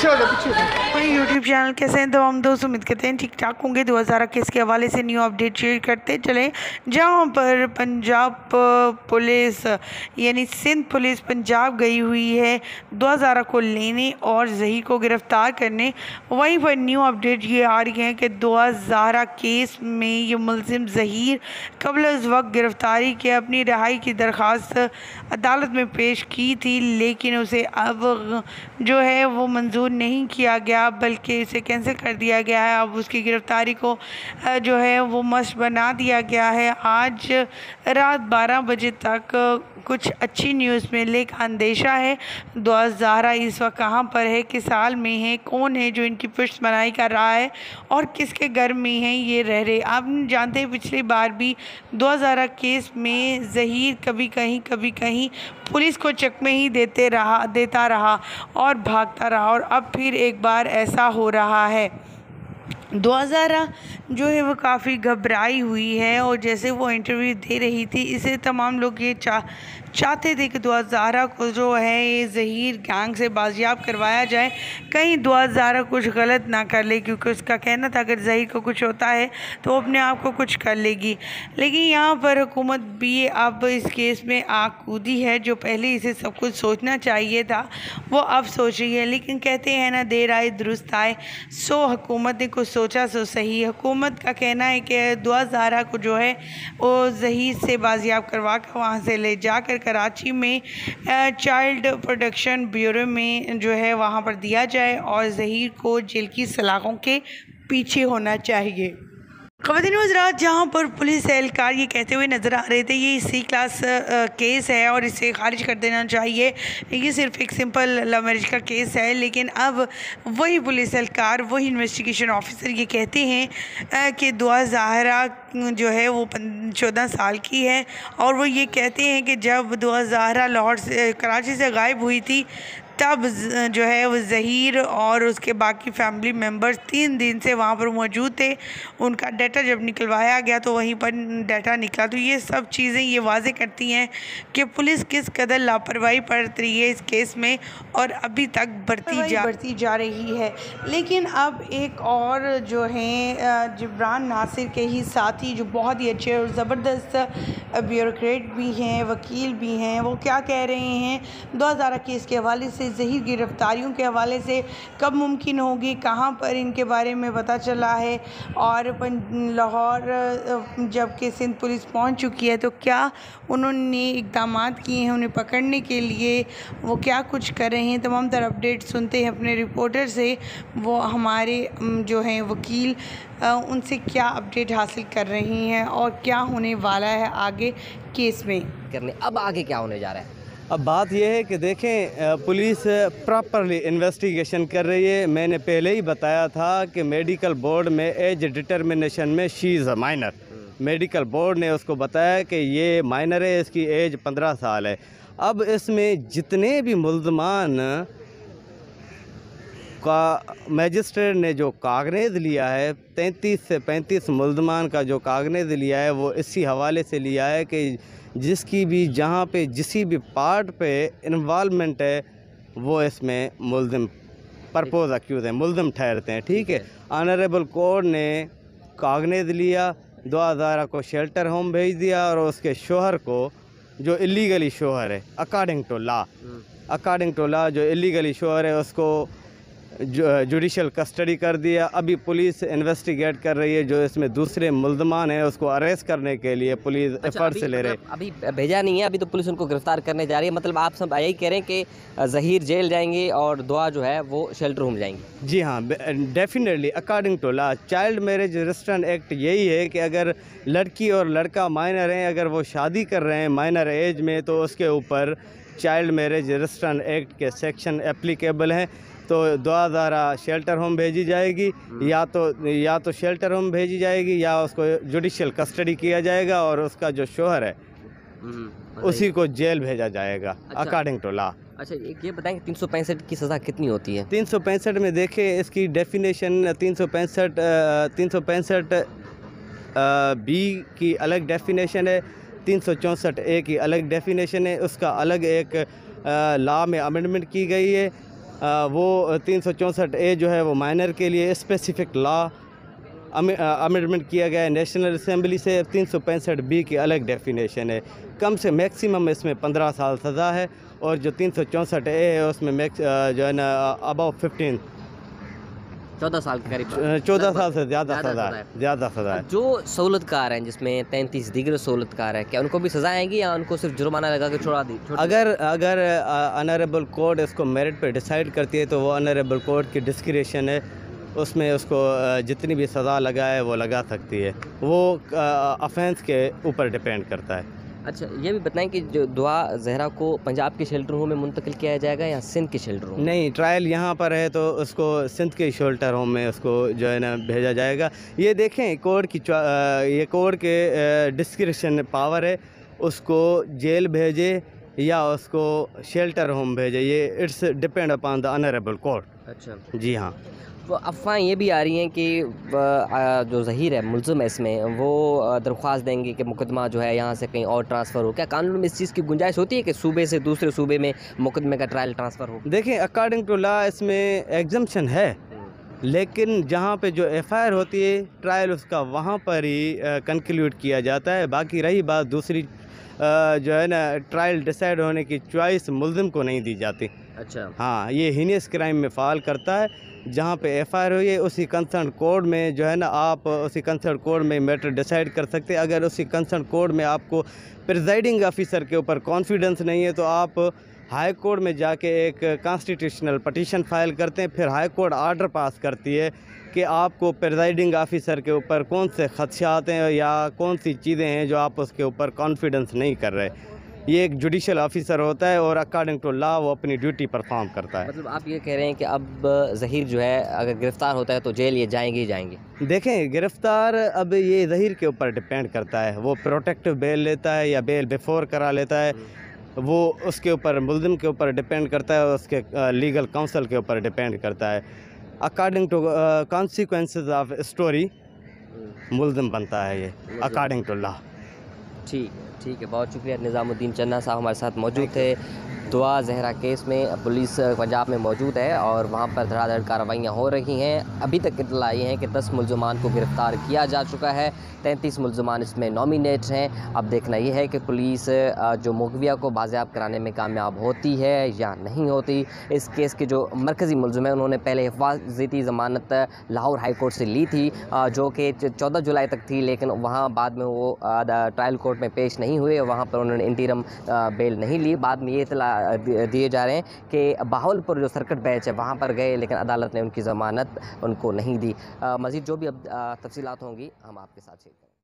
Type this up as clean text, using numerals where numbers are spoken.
हमारे YouTube channel कैसे हैं तो हम दोस्त उम्मीद करते हैं ठीक ठाक होंगे। 2011 केस के हवाले से न्यू अपडेट शेयर करते चले, जहां पर पंजाब पुलिस यानी सिंध पुलिस पंजाब गई हुई है 2011 को लेने और जही को गिरफ्तार करने। वहीं पर न्यू अपडेट ये आ रही है कि 2011 केस में ये मुलजिम जहीर कबल उस वक्त गिरफ्तारी के अपनी रिहाई की दरख्वास्त अदालत में पेश की थी, लेकिन उसे अब जो है वो मंजूर नहीं किया गया बल्कि इसे कैंसिल कर दिया गया है। अब उसकी गिरफ्तारी को जो है वो मस्ट बना दिया गया है। आज रात 12 बजे तक कुछ अच्छी न्यूज़ मिलने का अंदेशा है। 2011 इस वक्त कहाँ पर है, किस हाल में है, कौन है जो इनकी पुष्टमनाई कर रहा है और किसके घर में है ये रह रहे। आप जानते हैं पिछली बार भी 2011 केस में जहीर कभी कहीं पुलिस को चकमे ही देता रहा और भागता रहा, और अब फिर एक बार ऐसा हो रहा है। 2011 जो है वो काफ़ी घबराई हुई है और जैसे वो इंटरव्यू दे रही थी इसे तमाम लोग ये चाहते थे कि 2011 को जो है ये जहीर गैंग से बाजियाब करवाया जाए, कहीं 2011 कुछ गलत ना कर ले, क्योंकि उसका कहना था अगर जहीर को कुछ होता है तो वो अपने आप को कुछ कर लेगी। लेकिन यहाँ पर हुकूमत भी अब इस केस में आग कूदी है। जो पहले इसे सब कुछ सोचना चाहिए था वो अब सोच रही है, लेकिन कहते हैं ना देर आए दुरुस्त आए। सो हुकूमत ने कुछ सोचा सो सही। हुकूमत का कहना है कि 2011 को जो है वो जहीर से बाजियाब करवा कर वहाँ से ले जाकर कराची में चाइल्ड प्रोटेक्शन ब्यूरो में जो है वहाँ पर दिया जाए और जहीर को जेल की सलाखों के पीछे होना चाहिए। ख़वातीन हज़रात, जहाँ पर पुलिस एहलकार ये कहते हुए नज़र आ रहे थे ये सी क्लास केस है और इसे खारिज कर देना चाहिए, ये सिर्फ एक सिंपल लव मैरिज का केस है, लेकिन अब वही पुलिस एहलकार वही इन्वेस्टिगेशन ऑफिसर ये कहते हैं कि 2011 जो है वो 14 साल की है और वो ये कहते हैं कि जब 2011 लाहौर से कराची से गायब हुई थी तब जो है वो जहीर और उसके बाकी फैमिली मेम्बर्स 3 दिन से वहाँ पर मौजूद थे। उनका डाटा जब निकलवाया गया तो वहीं पर डाटा निकला। तो ये सब चीज़ें ये वाज़े करती हैं कि पुलिस किस कदर लापरवाही बरत रही है इस केस में और अभी तक बढ़ती जा रही है। लेकिन अब एक और जो हैं जिब्रान नासिर के ही साथी जो बहुत ही अच्छे और ज़बरदस्त ब्यूरोक्रेट भी हैं, वकील भी हैं, वो क्या कह रहे हैं 2011 केस के हवाले से, जहीर गिरफ्तारियों के हवाले से कब मुमकिन होगी, कहाँ पर इनके बारे में पता चला है और लाहौर जबकि सिंध पुलिस पहुँच चुकी है तो क्या उन्होंने इक़दाम किए हैं उन्हें पकड़ने के लिए, वो क्या कुछ कर रहे हैं। तमाम तरह अपडेट सुनते हैं अपने रिपोर्टर से, वो हमारे जो हैं वकील उनसे क्या अपडेट हासिल कर रही हैं और क्या होने वाला है आगे केस में करने। अब आगे क्या होने जा रहा है? अब बात यह है कि देखें पुलिस प्रॉपरली इन्वेस्टिगेशन कर रही है। मैंने पहले ही बताया था कि मेडिकल बोर्ड में एज डिटर्मिनेशन में she is a minor, medical board ने उसको बताया कि ये माइनर है, इसकी एज 15 साल है। अब इसमें जितने भी मुल्ज़मान का मजिस्ट्रेट ने जो कागज़ लिया है 33 से 35 मुल्ज़मान का जो कागज़ लिया है वो इसी हवाले से लिया है कि जिसकी भी जहाँ पे जिसी भी पार्ट पे इन्वॉल्वमेंट है वो इसमें मुल्ज़िम परपोज अक्यूज़ है, मुल्ज़िम ठहरते हैं। ठीक है, ऑनरेबल कोर्ट ने कागज़ लिया, 2011 को शेल्टर होम भेज दिया और उसके शोहर को जो इलीगली शोहर है अकॉर्डिंग टू लॉ जो इलीगली शोहर है उसको जुडिशल कस्टडी कर दिया। अभी पुलिस इन्वेस्टिगेट कर रही है, जो इसमें दूसरे मुल्ज़मान हैं उसको अरेस्ट करने के लिए पुलिस एफर्ट्स ले रहे। अभी भेजा नहीं है, अभी तो पुलिस उनको गिरफ्तार करने जा रही है। मतलब आप सब यही कह रहे हैं कि जहीर जेल जाएंगे और दुआ जो है वो शेल्टर होम जाएंगी? जी हाँ, definitely according to law child marriage restraint act यही है कि अगर लड़की और लड़का माइनर हैं, अगर वो शादी कर रहे हैं माइनर एज में तो उसके ऊपर चाइल्ड मैरिज रिस्ट्रेंट एक्ट के सेक्शन एप्लीकेबल हैं। तो 2011 शेल्टर होम भेजी जाएगी, या तो शेल्टर होम भेजी जाएगी या उसको जुडिशल कस्टडी किया जाएगा और उसका जो शोहर है उसी को जेल भेजा जाएगा अकॉर्डिंग टू लॉ। अच्छा, ये बताएं 365 की सज़ा कितनी होती है? 365 में देखें इसकी डेफिनेशन 365 बी की अलग डेफिनेशन है, 364 ए की अलग डेफिनेशन है, उसका अलग एक लॉ में अमेंडमेंट की गई है। वो 364A जो है वो माइनर के लिए स्पेसिफिक लॉ अमेंडमेंट किया गया है नेशनल असेंबली से। 365B की अलग डेफिनेशन है। कम से मैक्सिमम इसमें 15 साल सज़ा है, और जो 364A है उसमें जो है ना अबाउ 14 साल के करीब 14 साल से ज़्यादा ज़्यादा सज़ा सज़ा है, ज़्यादा सज़ा है। जो सहूलतकार हैं जिसमें 33 दीगर सहूलतकार है, क्या उनको भी सज़ा आएंगी या उनको सिर्फ जुर्माना लगा के छोड़ दी? अगर ऑनरेबल कोर्ट इसको मेरिट पे डिसाइड करती है तो वो ऑनरेबल कोर्ट की डिस्क्रिशन है, उसमें उसको जितनी भी सज़ा लगाए वो लगा सकती है। वो ऑफेंस के ऊपर डिपेंड करता है। अच्छा, ये भी बताएं कि जो दुआ जहरा को पंजाब के शेल्टर होम में मुंतकिल किया जाएगा या सिंध के शेल्टर होम? नहीं, ट्रायल यहाँ पर है तो उसको सिंध के शेल्टर होम में उसको जो है ना भेजा जाएगा। ये देखें कोर्ट की ये कोर्ट के डिस्क्रिशन पावर है, उसको जेल भेजे या उसको शेल्टर होम भेजे, ये it's depend upon the honourable court. अच्छा जी हाँ। तो अफवाहें ये भी आ रही हैं कि जो ज़हीर है मुलज़िम है इसमें, वो दरख्वास्त देंगे कि मुकदमा जो है यहाँ से कहीं और ट्रांसफ़र हो। क्या कानून में इस चीज़ की गुंजाइश होती है कि सूबे से दूसरे सूबे में मुकदमे का ट्रायल ट्रांसफ़र हो? देखें, अकॉर्डिंग टू लॉ इसमें एग्जम्पशन है, लेकिन जहाँ पे जो एफआईआर होती है ट्रायल उसका वहाँ पर ही कंक्लूड किया जाता है। बाकी रही बात दूसरी जो है ना ट्रायल डिसाइड होने की चॉइस मुल्ज़िम को नहीं दी जाती। अच्छा। हाँ, ये हीनियस क्राइम में फ़ाल करता है। जहाँ पे एफआईआर हुई है उसी कंसर्न कोर्ट में जो है ना आप उसी कंसर्न कोर्ट में मैटर डिसाइड कर सकते हैं। अगर उसी कंसर्न कोर्ट में आपको प्रिजाइडिंग ऑफिसर के ऊपर कॉन्फिडेंस नहीं है तो आप हाई कोर्ट में जाके एक कॉन्स्टिट्यूशनल पटिशन फाइल करते हैं। फिर हाई कोर्ट आर्डर पास करती है कि आपको प्रिजाइडिंग ऑफिसर के ऊपर कौन से खदशात हैं या कौन सी चीज़ें हैं जो आप उसके ऊपर कॉन्फिडेंस नहीं कर रहे। ये एक जुडिशल ऑफिसर होता है और अकॉर्डिंग टू लॉ वो अपनी ड्यूटी परफॉर्म करता है। मतलब आप ये कह रहे हैं कि अब ज़हीर जो है अगर गिरफ़्तार होता है तो जेल ये जाएंगे ही जाएंगे? देखें, गिरफ़्तार अब ये ज़हीर के ऊपर डिपेंड करता है, वो प्रोटेक्टिव बेल लेता है या बेल बिफोर करा लेता है, वो उसके ऊपर मुल्ज़िम के ऊपर डिपेंड करता है, उसके लीगल काउंसिल के ऊपर डिपेंड करता है। According to consequences of story मुल्ज़िम बनता है ये अकॉर्डिंग टू लॉ। ठीक है, बहुत शुक्रिया। निज़ामुद्दीन चन्ना साहब हमारे साथ मौजूद थे। दुआ जहरा केस में पुलिस पंजाब में मौजूद है और वहाँ पर धड़ाधड़ कार्रवाइयाँ हो रही हैं। अभी तक इत्तला आई है कि 10 मुल्ज़मान को गिरफ़्तार किया जा चुका है, 33 मुल्ज़मान इसमें नॉमिनेट हैं। अब देखना ये है कि पुलिस जो मुगविया को बाज़ेयाब कराने में कामयाब होती है या नहीं होती। इस केस के जो मरकज़ी मुल्ज़िम हैं उन्होंने पहले हिफाजती ज़मानत लाहौर हाई कोर्ट से ली थी, जो कि 14 जुलाई तक थी, लेकिन वहाँ बाद में वो ट्रायल कोर्ट में पेश नहीं हुए, वहाँ पर उन्होंने इंटीरिम बेल नहीं ली। बाद में ये इत्तला दिए जा रहे हैं कि बहावलपुर जो सर्किट बेंच है वहाँ पर गए, लेकिन अदालत ने उनकी ज़मानत उनको नहीं दी। मज़ीद जो भी अब तफसीलात होंगी हम आपके साथ शेयर करेंगे।